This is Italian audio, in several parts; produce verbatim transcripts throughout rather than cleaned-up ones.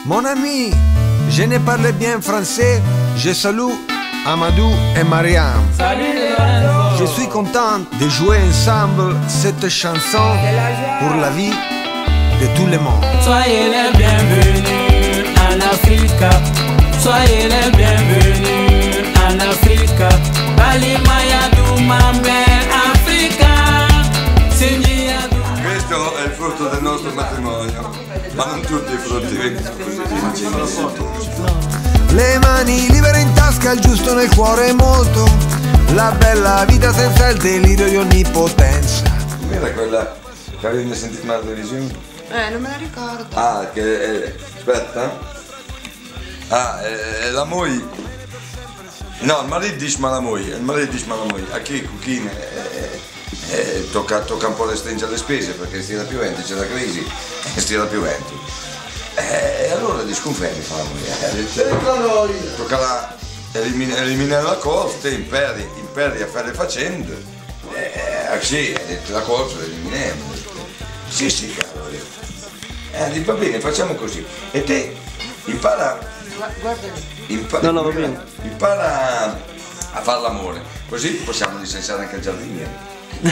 Mon ami, je ne parle bien français, je salue Amadou et Mariam. Je suis content de jouer ensemble cette chanson pour la vie de tout le monde. Soyez les bienvenus en Afrique. Soyez les bienvenus en Afrique. Bali Mayadu Mambe Africa. Questo è il frutto del nostro matrimonio, ma non tutti i frutti vengono così. Le mani libere in tasca, il giusto nel cuore molto. La bella vita senza il delirio di onnipotenza. Com'era quella che avevi sentito nella televisione? Eh, non me la ricordo. Ah, che è... aspetta. Ah, è, è la moglie. No, il marito dice ma la moglie, il marito dice ma la moglie. A chi cucina? Eh, eh, tocca, tocca un po' restringere le spese perché stia piovendo, c'è la crisi e stia piovendo. E eh, allora di sconfermi fa la moglie. Eh, tocca la, elimina, eliminare la cosa, te imperi, imperi a fare le faccende. Eh, sì, ha detto la cosa l'eliminiamo. Sì, sì, caro. Eh, dico, va bene, facciamo così. E te impara. Guarda. Impara, no, no, va bene. impara a fare l'amore, così possiamo licenziare anche il giardiniere.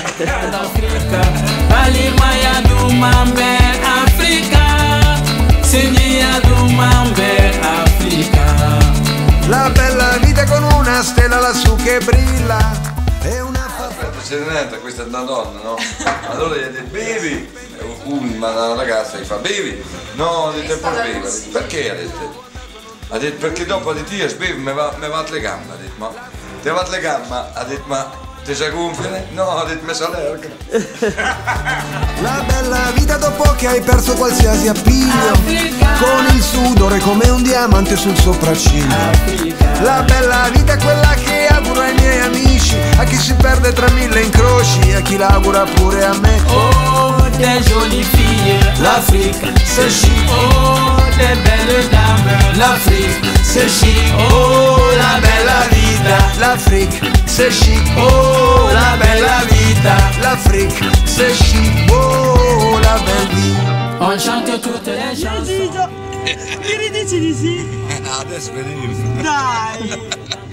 Bali Mayadu Mambe Africa. Signadu Mambe Africa. La bella vita con una stella lassù che brilla. È una Aspetta, Serenetta, questa è una donna, no? Allora gli ha detto bevi, una, una ragazza gli fa bevi, no, ha detto poi bevi, perché ha detto? Ha detto perché dopo ha detto io bevi, mi va, mi va le gambe, ha detto ma ti va le gambe, ha detto ma ti sei gonfie? No, ha detto mi sa l'erga. La bella vita dopo che hai perso qualsiasi appiglio, con il sudore come un diamante sul sopracciglio. La bella vita è quella che auguro ai miei amici, a chi si perde tra mille incroci, a chi l'augura pure a me. Oh, des jolies filles, l'Afrique c'est chic. Oh, des belles dames, l'Afrique c'est chic. Oh, la bella vita, L'Afrique c'est chic. oh, la bella vita. L'Afrique c'est chic. Oh, la belle vie. On chante toutes les chansons. Che ridici di sì? Adesso veniamo. Dai!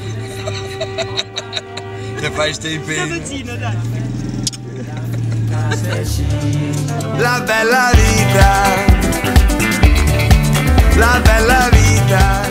Te fai sti Sto impegni. vicino, dai! La bella vita. La bella vita.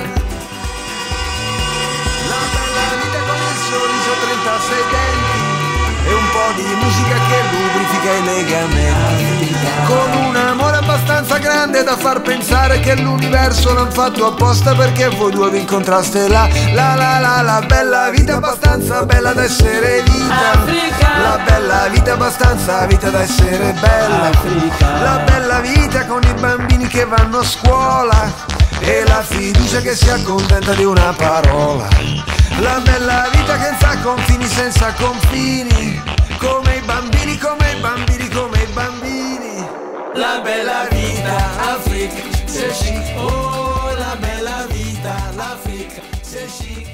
La bella vita con il sorriso, trentasei denti e un po' di musica che lubrifica i legamenti. Con un amore abbastanza grande da far pensare che l'universo l'han fatto apposta perché voi due vi incontraste là. La la la la bella vita abbastanza bella da essere vita. La bella vita abbastanza vita da essere bella. La bella vita con i bambini che vanno a scuola e la fiducia che si accontenta di una parola. La bella vita che senza confini, senza confini, come i bambini, come i bambini, come i bambini. La bella vita, Afrique c'est chic. Oh, la bella vita, l'Afrique c'est chic.